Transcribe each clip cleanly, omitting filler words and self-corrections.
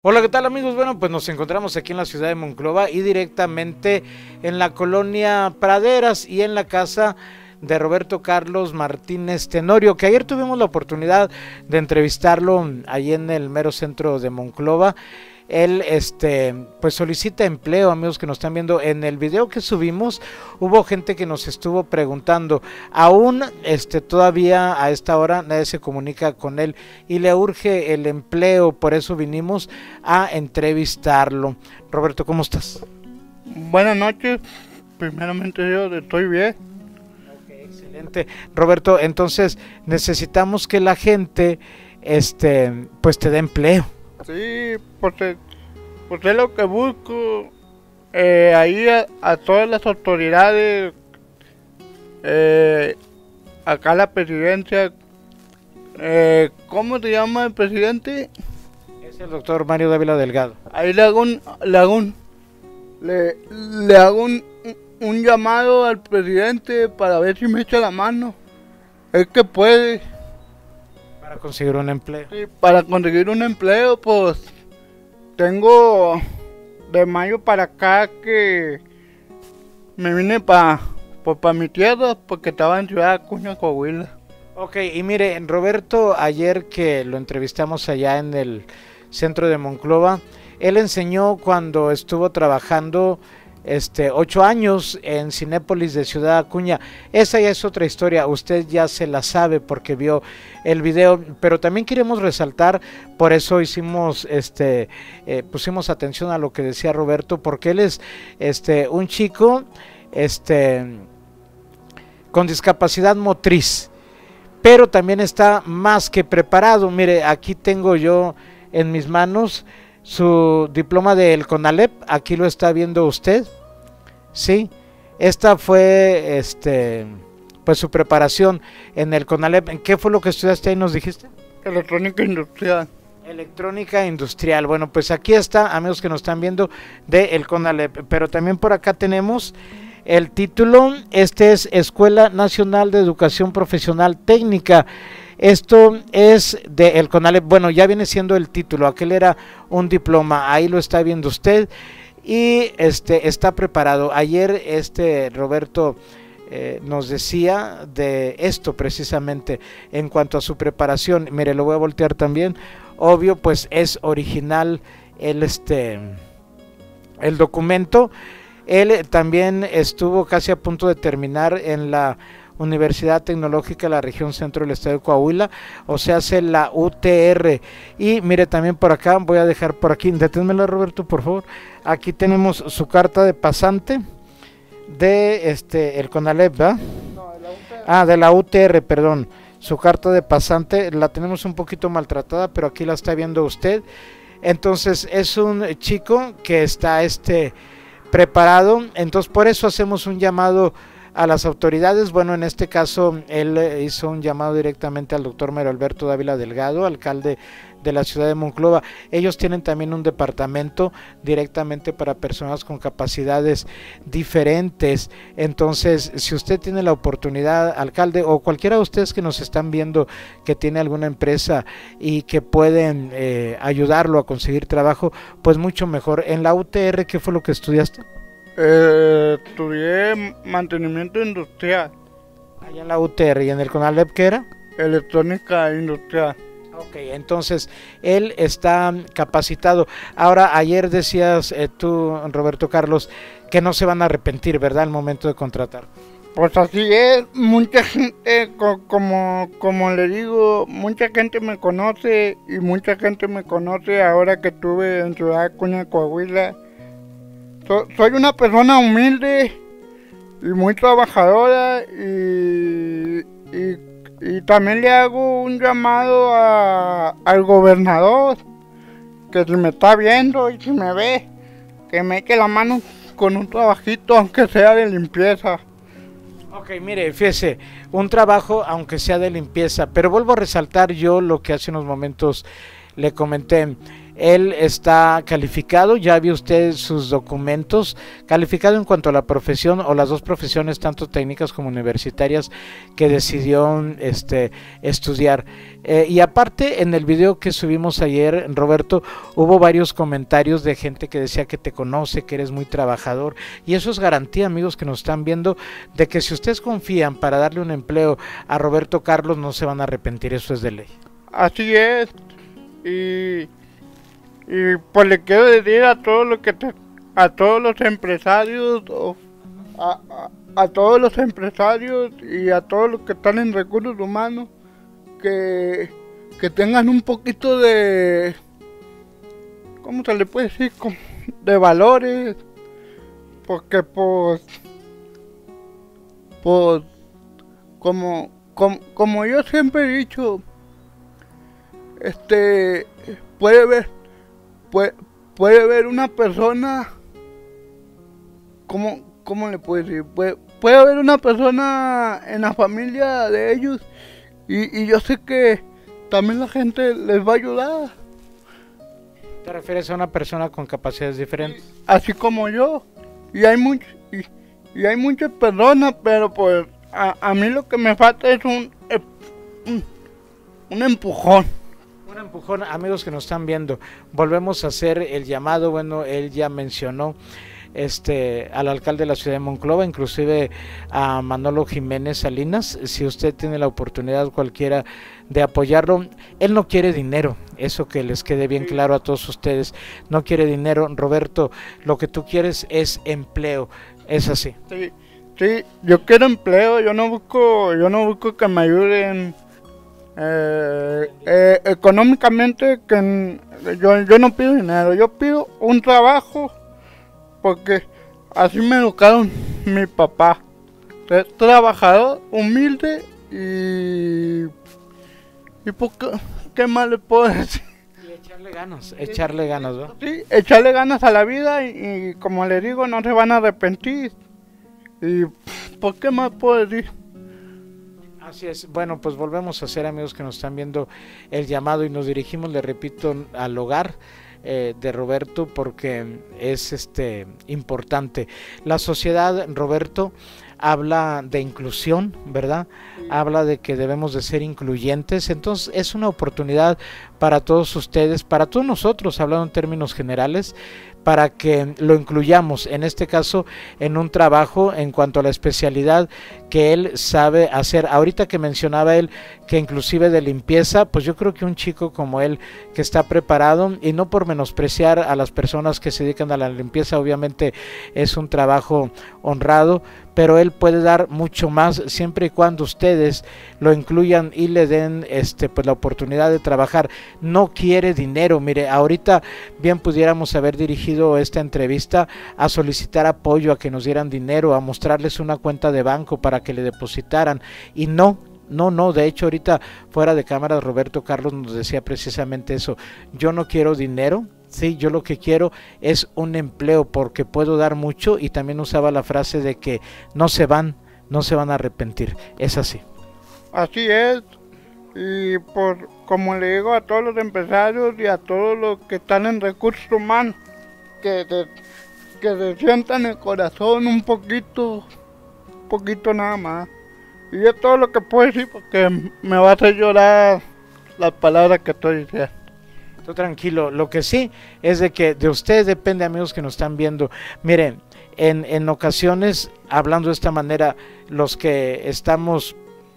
Hola, ¿qué tal amigos? Bueno, pues nos encontramos aquí en la ciudad de Monclova y directamente en la colonia Praderas y en la casa de Roberto Carlos Martínez Tenorio, que ayer tuvimos la oportunidad de entrevistarlo allí en el mero centro de Monclova. Él pues solicita empleo, amigos que nos están viendo. En el video que subimos hubo gente que nos estuvo preguntando, aún todavía a esta hora nadie se comunica con él y le urge el empleo, por eso vinimos a entrevistarlo. Roberto, ¿cómo estás? Buenas noches, primeramente yo estoy bien. Okay, excelente. Roberto, entonces necesitamos que la gente pues te dé empleo. Sí, pues es lo que busco. Ahí a todas las autoridades, acá la presidencia, ¿cómo se llama el presidente? Es el doctor Mario Dávila Delgado. Ahí le hago un llamado al presidente para ver si me echa la mano. Es que puede. Para conseguir un empleo. Sí, para conseguir un empleo, pues tengo de mayo para acá que me vine para mi tierra porque estaba en Ciudad Acuña, Coahuila. Ok, y mire, Roberto, ayer que lo entrevistamos allá en el centro de Monclova, él enseñó cuando estuvo trabajando 8 años en Cinépolis de Ciudad Acuña. Esa ya es otra historia, usted ya se la sabe porque vio el video, pero también queremos resaltar, por eso hicimos pusimos atención a lo que decía Roberto, porque él es un chico con discapacidad motriz, pero también está más que preparado. Mire, aquí tengo yo en mis manos su diploma del CONALEP, aquí lo está viendo usted, sí, esta fue pues su preparación en el CONALEP. ¿En qué fue lo que estudiaste ahí, nos dijiste? Electrónica industrial. Electrónica industrial. Bueno, pues aquí está, amigos que nos están viendo, de el CONALEP, pero también por acá tenemos el título. Este es Escuela Nacional de Educación Profesional Técnica. Esto es de el CONALEP. Bueno, ya viene siendo el título, aquel era un diploma, ahí lo está viendo usted y está preparado. Ayer Roberto nos decía de esto precisamente en cuanto a su preparación. Mire, lo voy a voltear también. Obvio, pues es original el documento. Él también estuvo casi a punto de terminar en la Universidad Tecnológica de la región centro del estado de Coahuila, o sea, hace la UTR. Y mire, también por acá, voy a dejar por aquí, deténmela Roberto, por favor. Aquí tenemos su carta de pasante de el CONALEP, ¿verdad? No, de la UTR. Ah, de la UTR, perdón. Su carta de pasante la tenemos un poquito maltratada, pero aquí la está viendo usted. Entonces es un chico que está preparado, entonces por eso hacemos un llamado a las autoridades. Bueno, en este caso él hizo un llamado directamente al doctor Mario Alberto Dávila Delgado, alcalde de la ciudad de Monclova. Ellos tienen también un departamento directamente para personas con capacidades diferentes. Entonces, si usted tiene la oportunidad, alcalde, o cualquiera de ustedes que nos están viendo que tiene alguna empresa y que pueden ayudarlo a conseguir trabajo, pues mucho mejor. En la UTR, ¿qué fue lo que estudiaste? Estudié mantenimiento industrial. Allá en la UTR. ¿Y en el CONALEP qué era? Electrónica industrial. Ok, entonces él está capacitado. Ahora, ayer decías tú, Roberto Carlos, que no se van a arrepentir, ¿verdad?, al momento de contratar. Pues así es, mucha gente, como le digo, mucha gente me conoce y mucha gente me conoce ahora que estuve en Ciudad Acuña, Coahuila. Soy una persona humilde y muy trabajadora y también le hago un llamado al gobernador, que si me está viendo y si me ve, que me eche la mano con un trabajito, aunque sea de limpieza. Ok, mire, fíjese, un trabajo aunque sea de limpieza, pero vuelvo a resaltar yo lo que hace unos momentos le comenté. Él está calificado, ya vio usted sus documentos, calificado en cuanto a la profesión o las dos profesiones, tanto técnicas como universitarias, que decidió estudiar. Y aparte, en el video que subimos ayer, Roberto, hubo varios comentarios de gente que decía que te conoce, que eres muy trabajador, y eso es garantía, amigos que nos están viendo, de que si ustedes confían para darle un empleo a Roberto Carlos, no se van a arrepentir, eso es de ley. Así es. Y pues le quiero decir a a todos los empresarios, a todos los empresarios y a todos los que están en recursos humanos, que tengan un poquito de, ¿cómo se le puede decir? De valores, porque como yo siempre he dicho, puede haber una persona, ¿cómo le puedo decir? Puede haber una persona en la familia de ellos y yo sé que también la gente les va a ayudar. ¿Te refieres a una persona con capacidades diferentes? Así como yo. Y hay muchas personas, pero pues a mí lo que me falta es un empujón. Un empujón, amigos que nos están viendo. Volvemos a hacer el llamado. Bueno, él ya mencionó al alcalde de la ciudad de Monclova, inclusive a Manolo Jiménez Salinas. Si usted tiene la oportunidad cualquiera de apoyarlo, él no quiere dinero, eso que les quede bien claro a todos ustedes, no quiere dinero, Roberto, lo que tú quieres es empleo, es así. Sí, yo quiero empleo, yo no busco que me ayuden económicamente, que yo no pido dinero, yo pido un trabajo, porque así me educaron mi papá, trabajador, humilde y porque, ¿qué más le puedo decir? Y echarle ganas, ¿no? Sí, echarle ganas a la vida y como le digo, no se van a arrepentir. ¿Y por qué más puedo decir? Así es. Bueno, pues volvemos a hacer, amigos que nos están viendo, el llamado y nos dirigimos, le repito, al hogar de Roberto, porque es importante. La sociedad, Roberto, habla de inclusión, ¿verdad? Habla de que debemos de ser incluyentes, entonces es una oportunidad para todos ustedes, para todos nosotros, hablando en términos generales, para que lo incluyamos, en este caso, en un trabajo en cuanto a la especialidad que él sabe hacer. Ahorita que mencionaba él que inclusive de limpieza, pues yo creo que un chico como él que está preparado, y no por menospreciar a las personas que se dedican a la limpieza, obviamente es un trabajo honrado, pero él puede dar mucho más siempre y cuando ustedes lo incluyan y le den pues la oportunidad de trabajar. No quiere dinero, mire, ahorita bien pudiéramos haber dirigido esta entrevista a solicitar apoyo, a que nos dieran dinero, a mostrarles una cuenta de banco para que le depositaran, y no, de hecho ahorita fuera de cámara Roberto Carlos nos decía precisamente eso: yo no quiero dinero, sí, yo lo que quiero es un empleo porque puedo dar mucho, y también usaba la frase de que no se van a arrepentir, es así. Así es, y como le digo a todos los empresarios y a todos los que están en recursos humanos, que se sientan el corazón un poquito nada más. Y es todo lo que puedo decir, porque me va a hacer llorar las palabras que estoy diciendo. Tú tranquilo, lo que sí es de que de ustedes depende, amigos que nos están viendo. Miren, en ocasiones, hablando de esta manera, los que estamos,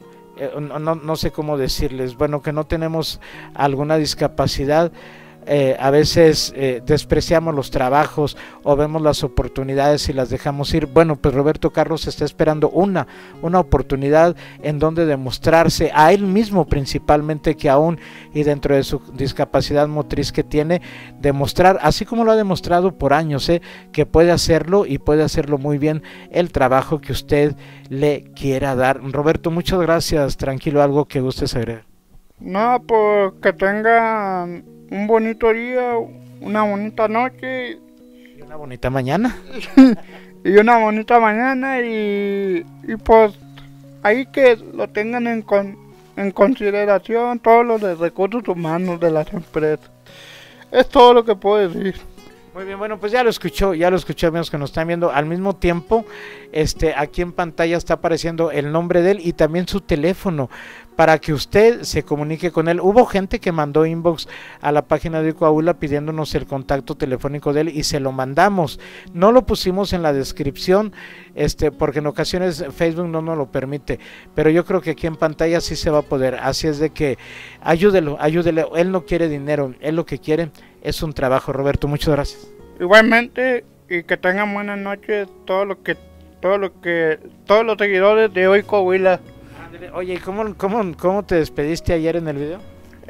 no sé cómo decirles, bueno, que no tenemos alguna discapacidad, a veces despreciamos los trabajos o vemos las oportunidades y las dejamos ir. Bueno, pues Roberto Carlos está esperando una oportunidad en donde demostrarse a él mismo, principalmente, que aún y dentro de su discapacidad motriz que tiene, demostrar, así como lo ha demostrado por años, que puede hacerlo, y puede hacerlo muy bien, el trabajo que usted le quiera dar. Roberto, muchas gracias. Tranquilo, algo que gustes agregar. No, pues que tengan un bonito día, una bonita noche y una bonita mañana. Y una bonita mañana, y pues ahí que lo tengan en consideración todos los de recursos humanos de las empresas. Es todo lo que puedo decir. Muy bien, bueno, pues ya lo escuchó, amigos que nos están viendo. Al mismo tiempo, aquí en pantalla está apareciendo el nombre de él y también su teléfono para que usted se comunique con él. Hubo gente que mandó inbox a la página de Coahuila pidiéndonos el contacto telefónico de él y se lo mandamos. No lo pusimos en la descripción, porque en ocasiones Facebook no nos lo permite, pero yo creo que aquí en pantalla sí se va a poder. Así es de que ayúdelo. Él no quiere dinero, él lo que quiere es un trabajo. Roberto, muchas gracias. Igualmente, y que tengan buenas noches todos los seguidores de Hoy Coahuila. Oye, ¿y cómo te despediste ayer en el video?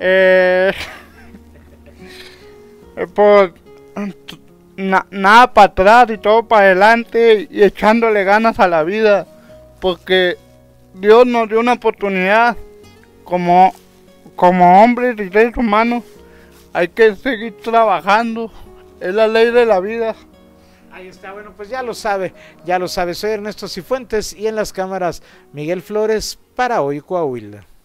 Pues nada para atrás y todo para adelante y echándole ganas a la vida, porque Dios nos dio una oportunidad como hombres y seres humanos. Hay que seguir trabajando, es la ley de la vida. Ahí está, bueno, pues ya lo sabe. Soy Ernesto Cifuentes y en las cámaras Miguel Flores para Hoy Coahuila.